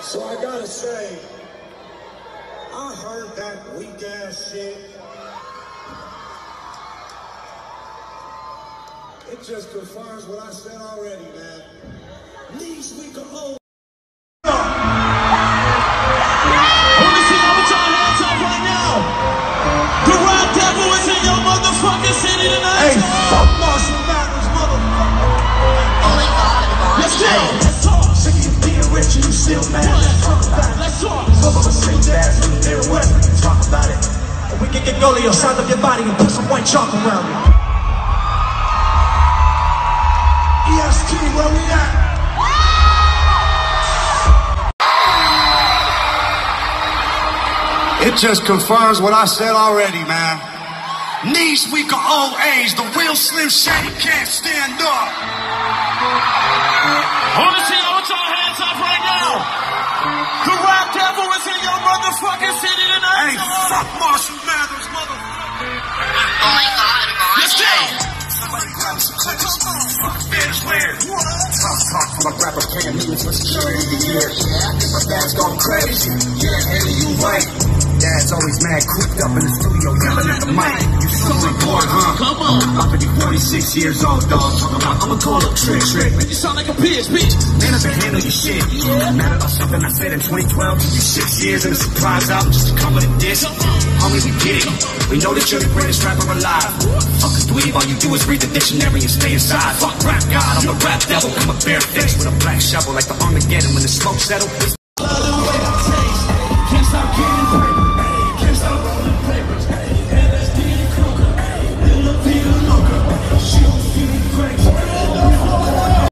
So I gotta say, I heard that weak ass shit. It just confirms what I said already, man. These weak are old. Hey, fuck Marshall Mathers, motherfucker. Let's go. Let's talk. Sick of you being rich and you still mad. Let's talk about it. Let's talk. Some of us say that in the Midwest. We can talk about it. And we can get Golio, sound up your body and put some white chalk around it. EST, where we at? It just confirms what I said already, man. Knees weak or old age, the real Slim Shady can't stand up. I wanna see all y'all hands up right now. The rap devil is in your motherfucking city tonight. Hey, fuck Marshall Mathers, motherfucker. Oh my God, let's go. Somebody grab some clippers. Fuck fans weird. Talk from a rapper paying millions for security the year. My band's going crazy. Yeah, Eddie, you right. Dad's always mad, cooped up in the studio, yelling at the mic. You super bored, huh? Come on. I'm about to be 46 years old, dog. I'ma call up Trick. You sound like a bitch. Man, I can handle your shit. Mad about something I said in 2012. You 6 years in a surprise album just to come with a diss. Homie, we get it. We know that you're the greatest rapper alive. Fuck a dweeb, all you do is read the dictionary and stay inside. Fuck rap god, I'm the rap devil. I'm a bare face with a black shovel like the Armageddon when the smoke settles.